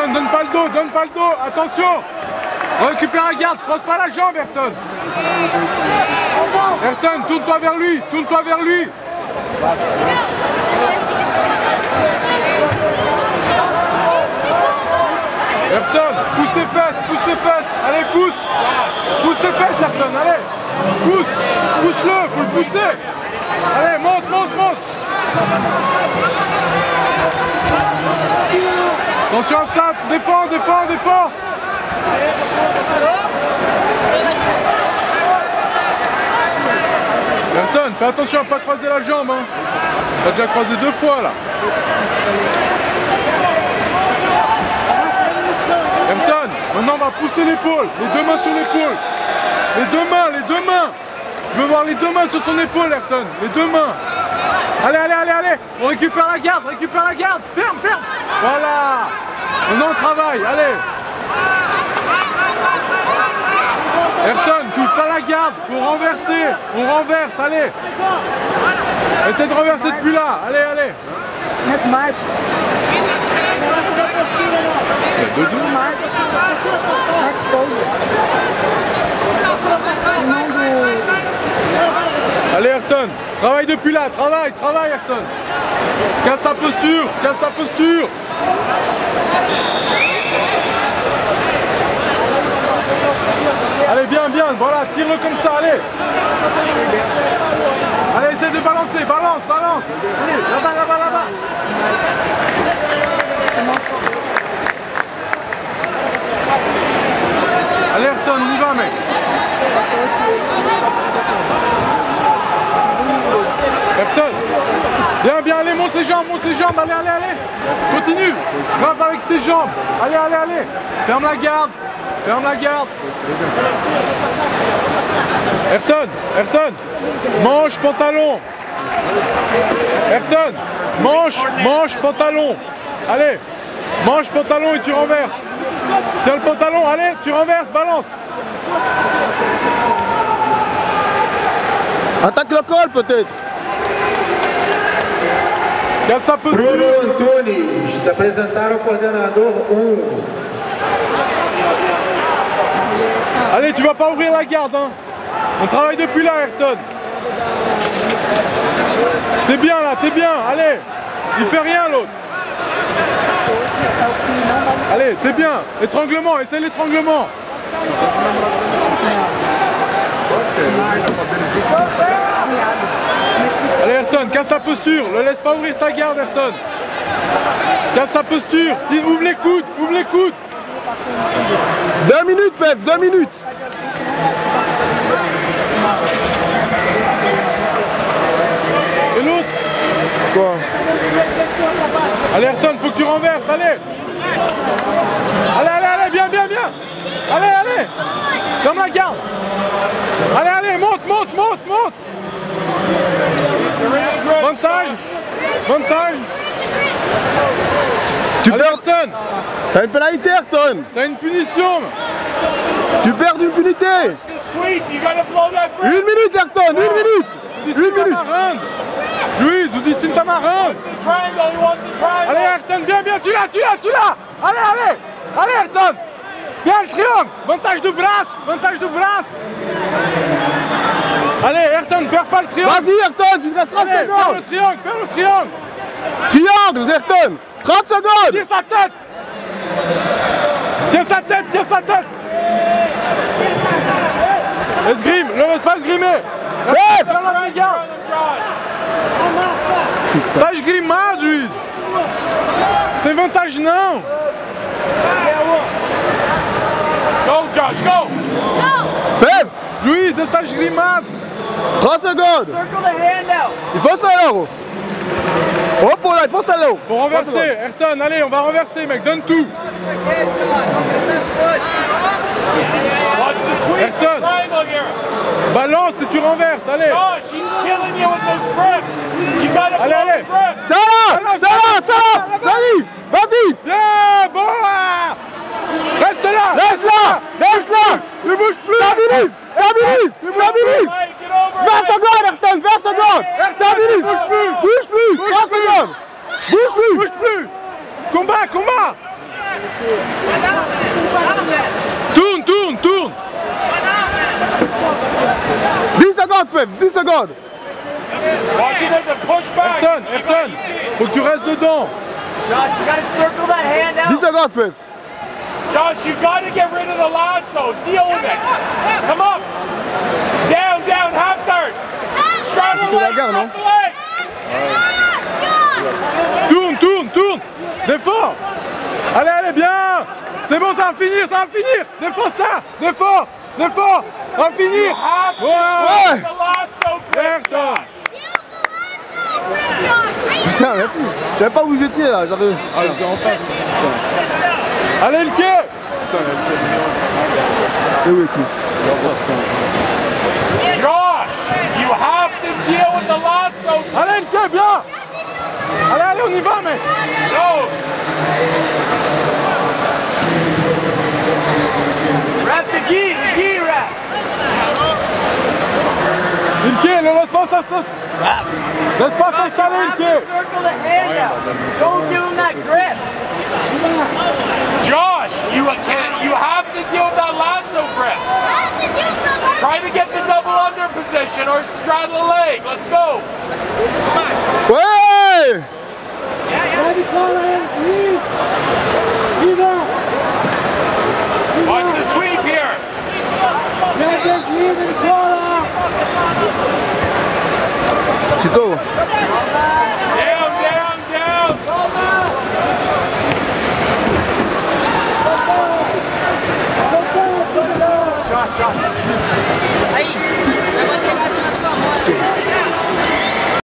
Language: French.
Ayrton, donne pas le dos, attention. Récupère la garde, croise pas la jambe, Ayrton. Ayrton, tourne-toi vers lui, Ayrton, pousse ses fesses, allez pousse ses fesses Ayrton, allez, pousse-le, faut le pousser, allez, monte. Attention à ça, défends. Ayrton, fais attention à pas croiser la jambe, hein. T'as déjà croisé 2 fois là. Ayrton, maintenant on va pousser l'épaule, les 2 mains sur l'épaule. Les deux mains. Je veux voir les 2 mains sur son épaule, Ayrton. Les 2 mains. Allez. On récupère la garde. Ferme. Voilà. Maintenant on travaille, allez. Ayrton, touche pas la garde, faut renverser. On renverse, allez. Essaie de renverser depuis là, allez. Il y a 2-2. Allez Ayrton, travaille depuis là, travaille Ayrton. Casse sa posture. Allez, bien, voilà, tire-le comme ça, allez. Allez, essaie de balancer, balance. Allez, là-bas. Allez Ayrton, on y va mec. Ayrton, bien, allez, monte les jambes, allez. Continue, grimpe avec tes jambes. Allez. Ferme la garde. Ayrton, manche, pantalon. Ayrton, manche, pantalon. Allez, manche, pantalon et tu renverses. Tiens le pantalon, allez, tu renverses, balance. Attaque le col peut-être. Bruno Antunes, se apresentaram coordenador 1. Allez, tu vas pas ouvrir la garde, hein. On travaille depuis là, Ayrton. T'es bien là, allez. Il fait rien l'autre. Allez, t'es bien. Étranglement, essaye l'étranglement. Allez Ayrton, casse sa posture, ne laisse pas ouvrir ta garde Ayrton. Casse sa posture, ouvre les coudes. 2 minutes, Pef, 2 minutes. Et l'autre? Quoi? Allez Ayrton, faut que tu renverses, allez. Allez, bien. Allez. Comme la garde. Allez, monte. Montage. Tu allez, perds. Ayrton. T'as une pénalité, Ayrton. T'as une punition. Tu perds d'une punité. 1 minute, Ayrton, 1 minute. Louise, vous dites Tamarin. Allez Ayrton, bien, tu l'as. Allez Ayrton. Bien le triangle, montage de brasse. Allez Ayrton, perds pas le triangle. Vas-y Ayrton, tu restes 30 secondes. Perds le triangle. Triangle, Ayrton. 30 secondes. Tire sa tête. Esgrime, ne laisse pas esgrimer. Tá esgrimado, juiz. Tem vantagem não. Go, Josh, go. Pef. Juiz, ele tá esgrimado. 30 secondes. Il faut ça là. Hop là, il faut ça là. Pour renverser, Ayrton, allez, on va renverser mec, donne tout. Ayrton, balance et tu renverses, allez. Allez. Ça là. Vas-y. Bien, bon. Reste là. Ne bouge plus. Stabilise. 20 secondes, Ayrton, 20 secondes. Stabilise. Bouge plus. 30 secondes. Bouge plus. Combat. Bref, 10 secondes. Ayrton, faut que tu restes dedans. Josh, you gotta circle that hand out. 10 secondes, Bref. Josh, you got to get rid of the lasso. Deal with it. Come up. Down, down, half guard. Straddle the leg, straddle the leg. Tourne. Défends. Allez, bien. C'est bon, ça va finir. Défends ça. Défends. Ça va finir. You have to Ouais. use the lasso grip, Josh. Putain, merci. Je savais pas où vous étiez là. J'avais. Allez, le quai. Et où es-tu? Josh, you have to deal with the lasso. Allez, le quai, bien. Allez, on y va, mec. No. Wrap the gi wrap. Le quai, laisse pas s'installer, le quai. Circle the hand out. Don't give him that grip. Josh, you have to deal with that lasso grip. Try to get the double under position or straddle a leg. Let's go. Ouais! Watch the sweep here. Tito. Down. Josh.